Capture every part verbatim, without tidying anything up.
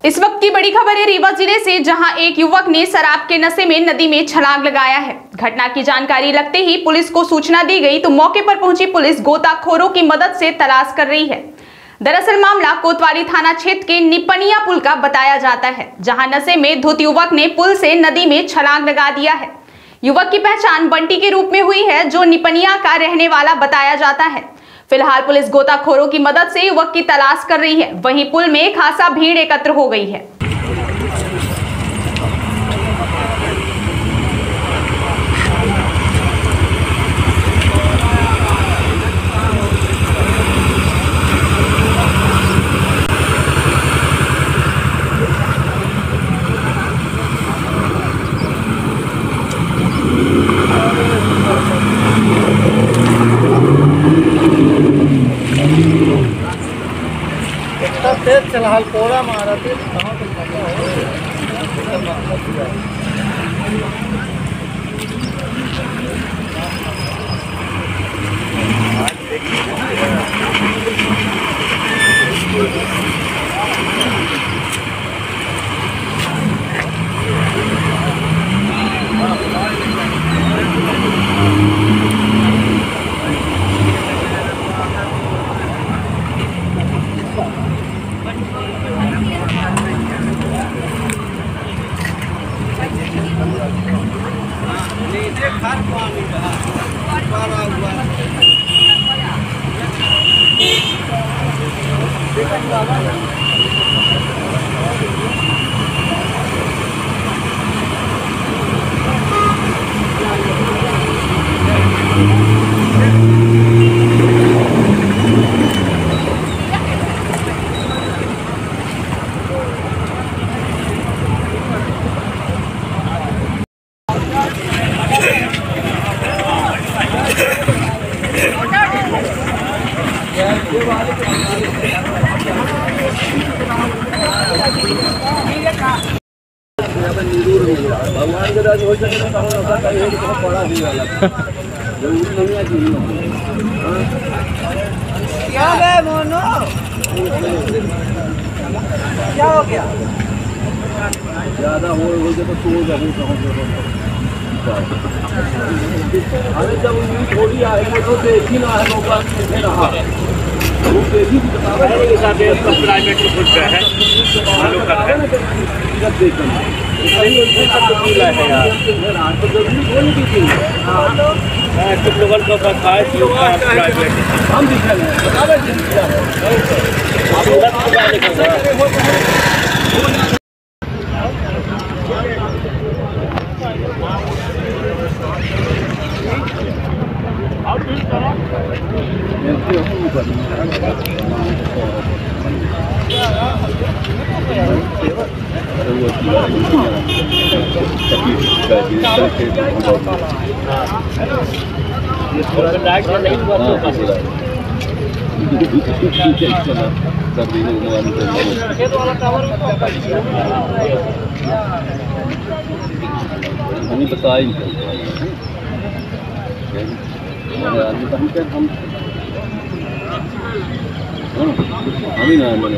इस वक्त की बड़ी खबर है रीवा जिले से, जहां एक युवक ने शराब के नशे में नदी में छलांग लगाया है। घटना की जानकारी लगते ही पुलिस को सूचना दी गई तो मौके पर पहुंची पुलिस गोताखोरों की मदद से तलाश कर रही है। दरअसल मामला कोतवाली थाना क्षेत्र के निपनिया पुल का बताया जाता है, जहां नशे में धुत युवक ने पुल से नदी में छलांग लगा दिया है। युवक की पहचान बंटी के रूप में हुई है, जो निपनिया का रहने वाला बताया जाता है। फिलहाल पुलिस गोताखोरों की मदद से युवक की तलाश कर रही है। वहीं पुल में खासा भीड़ एकत्र हो गई है। इतना तेज चला कोड़ा मारा थे कहाँ तक पता भगवान के राज हो सके तो बहुत बड़ा ही वाला जरूरी नहीं है क्या है मोनो क्या हो गया ज्यादा हो हो तो सो जाए अरे जब उन्हें थोड़ी आएगी तो देखी ना है मौका कितने रहा वो देखी के साथ प्राइवेट में खुद का है चालू कर है जब देखेंगे कुछ लोगों को बताए हम हमें बताया हम हम ही ना मैंने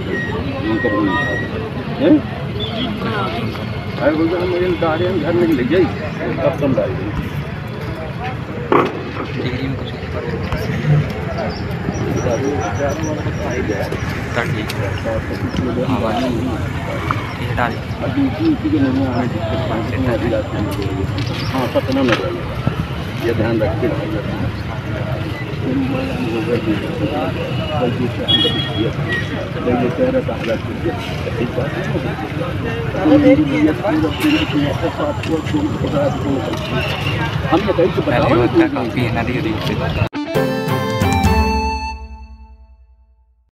अरे बोलते हम मेरे गाड़ी हम घर में ले जाइए कब कम डाल हाँ सपना लग रहा है, ये ध्यान रख के हम ये कहीं से